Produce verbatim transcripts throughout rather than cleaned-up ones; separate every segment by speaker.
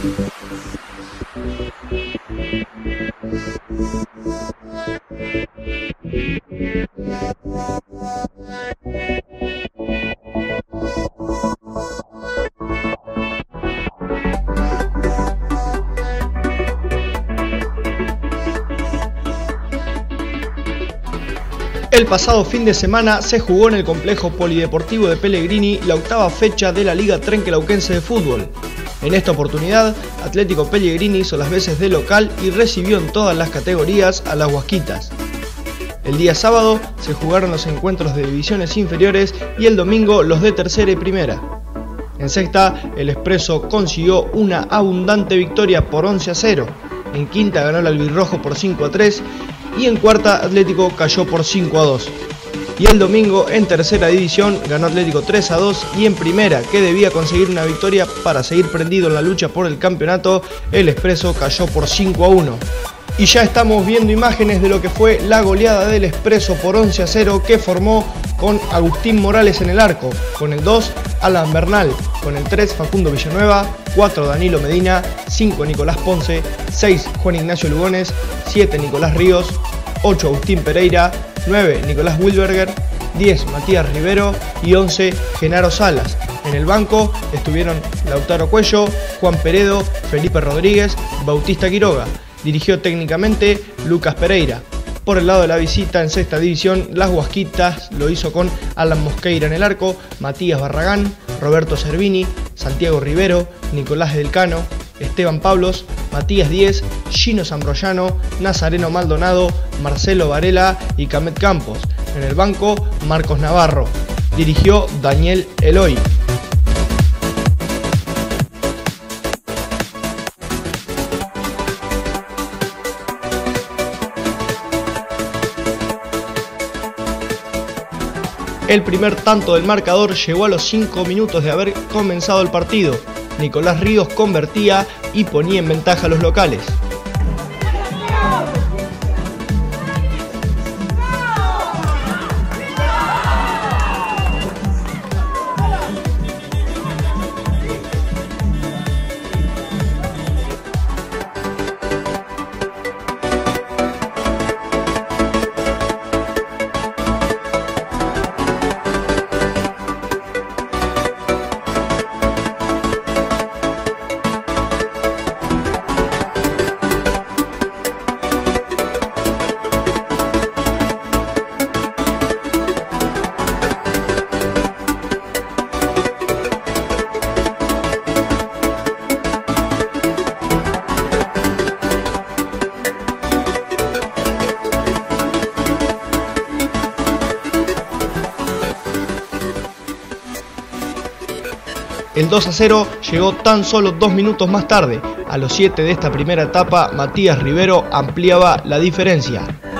Speaker 1: El pasado fin de semana se jugó en el complejo polideportivo de Pellegrini la octava fecha de la Liga Trenquelauquense de Fútbol. En esta oportunidad, Atlético Pellegrini hizo las veces de local y recibió en todas las categorías a las Huasquitas. El día sábado se jugaron los encuentros de divisiones inferiores y el domingo los de tercera y primera. En sexta, el Expreso consiguió una abundante victoria por once a cero. En quinta ganó el albirrojo por cinco a tres y en cuarta Atlético cayó por cinco a dos. Y el domingo en tercera división ganó Atlético tres a dos y en primera, que debía conseguir una victoria para seguir prendido en la lucha por el campeonato, el Expreso cayó por cinco a uno. Y ya estamos viendo imágenes de lo que fue la goleada del Expreso por once a cero que formó con Agustín Morales en el arco, con el dos Alan Bernal, con el tres Facundo Villanueva, cuatro Danilo Medina, cinco Nicolás Ponce, seis Juan Ignacio Lugones, siete Nicolás Ríos, ocho Agustín Pereira, nueve Nicolás Wilberger, diez Matías Rivero y once Genaro Salas. En el banco estuvieron Lautaro Cuello, Juan Peredo, Felipe Rodríguez, Bautista Quiroga. Dirigió técnicamente Lucas Pereira. Por el lado de la visita en sexta división, las Huasquitas lo hizo con Alan Mosqueira en el arco, Matías Barragán, Roberto Cervini, Santiago Rivero, Nicolás Del Cano, Esteban Pablos, Matías Díez, Gino Zambroyano, Nazareno Maldonado, Marcelo Varela y Camet Campos. En el banco, Marcos Navarro. Dirigió Daniel Eloy. El primer tanto del marcador llegó a los cinco minutos de haber comenzado el partido. Nicolás Ríos convertía y ponía en ventaja a los locales. El dos a cero llegó tan solo dos minutos más tarde. A los siete de esta primera etapa, Matías Rivero ampliaba la diferencia.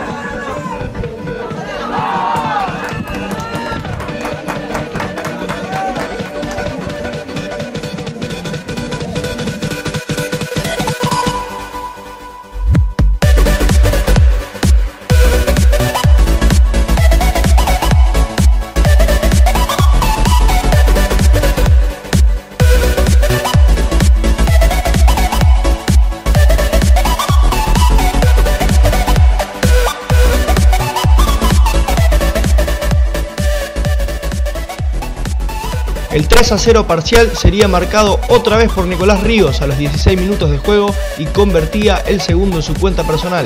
Speaker 1: El tres a cero parcial sería marcado otra vez por Nicolás Ríos a los dieciséis minutos de juego y convertía el segundo en su cuenta personal.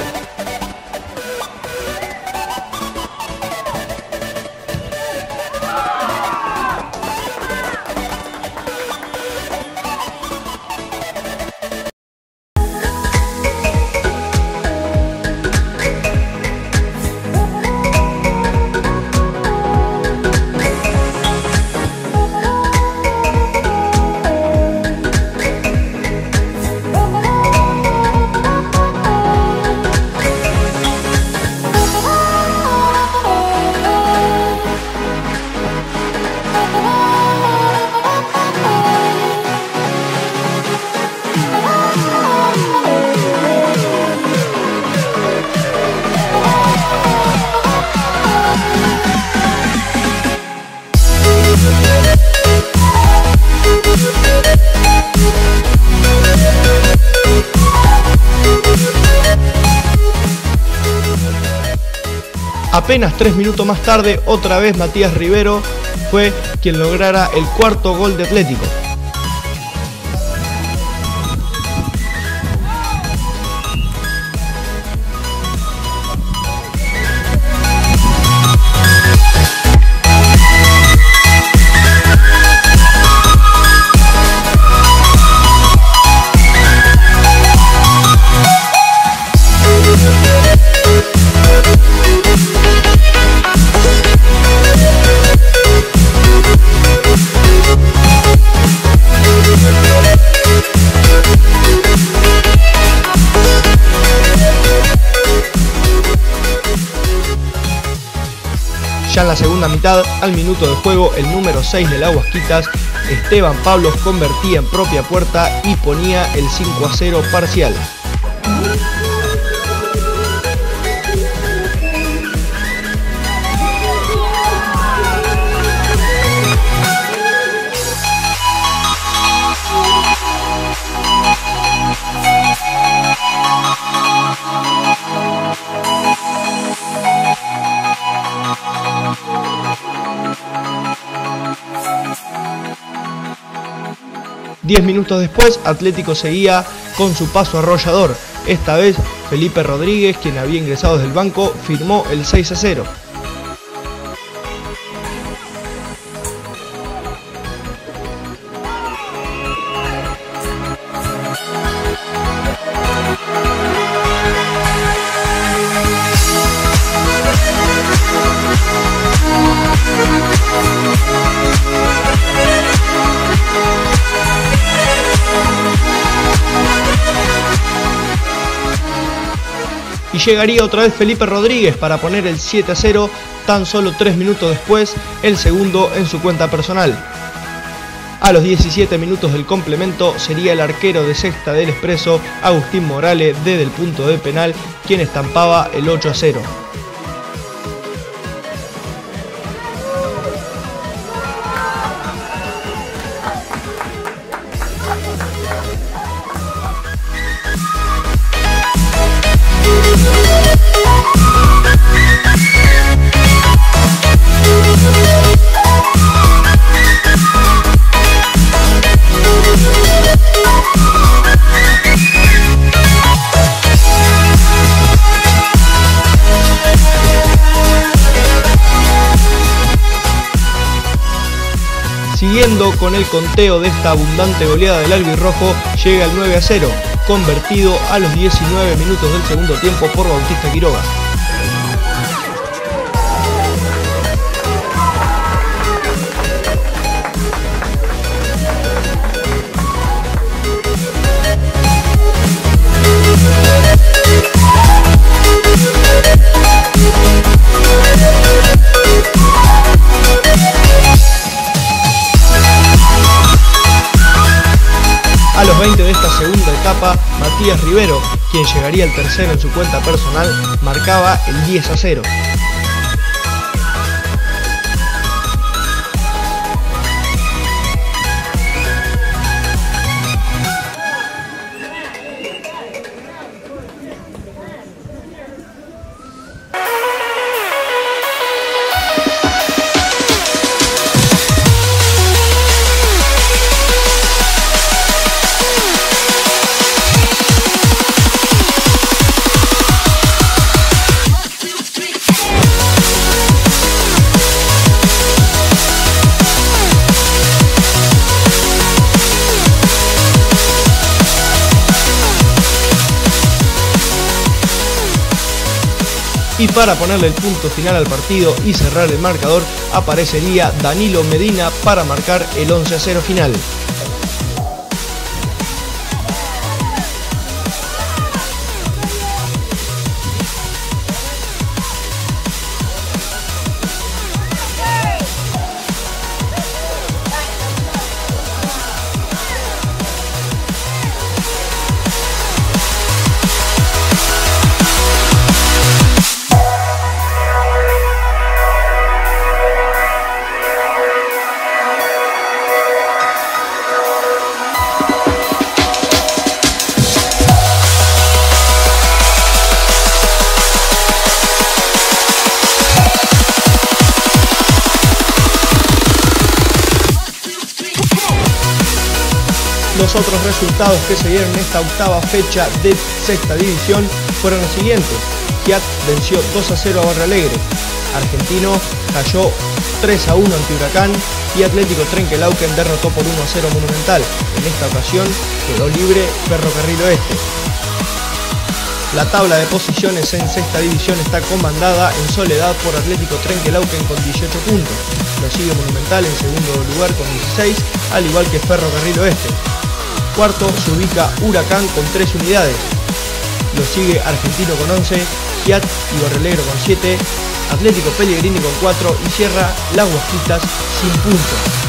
Speaker 1: Apenas tres minutos más tarde, otra vez Matías Rivero fue quien lograra el cuarto gol de Atlético. Ya en la segunda mitad, al minuto de juego, el número seis del Aguasquitas, Esteban Pablos, convertía en propia puerta y ponía el cinco a cero parcial. Diez minutos después, Atlético seguía con su paso arrollador. Esta vez, Felipe Rodríguez, quien había ingresado desde el banco, firmó el seis a cero. Y llegaría otra vez Felipe Rodríguez para poner el siete a cero tan solo tres minutos después, el segundo en su cuenta personal. A los diecisiete minutos del complemento sería el arquero de Sexta del Expreso, Agustín Morales, desde el punto de penal, quien estampaba el ocho a cero. Siguiendo con el conteo de esta abundante goleada del albirrojo, llega el nueve a cero, convertido a los diecinueve minutos del segundo tiempo por Bautista Quiroga. A los veinte de esta segunda etapa, Matías Rivero, quien llegaría al tercero en su cuenta personal, marcaba el diez a cero. Y para ponerle el punto final al partido y cerrar el marcador, aparecería Danilo Medina para marcar el once a cero final. resultados que se dieron en esta octava fecha de sexta división fueron los siguientes. Giat venció dos a cero a Barrio Alegre, Argentino cayó tres a uno ante Huracán y Atlético Trenquelauquen derrotó por uno a cero a Monumental. En esta ocasión quedó libre Ferrocarril Oeste. La tabla de posiciones en sexta división está comandada en soledad por Atlético Trenquelauquen con dieciocho puntos. Lo sigue Monumental en segundo lugar con dieciséis, al igual que Ferrocarril Oeste. Cuarto se ubica Huracán con tres unidades. Lo sigue Argentino con once, Giat y Barrio Alegre con siete, Atlético Pellegrini con cuatro y cierra Las Huasquitas sin puntos.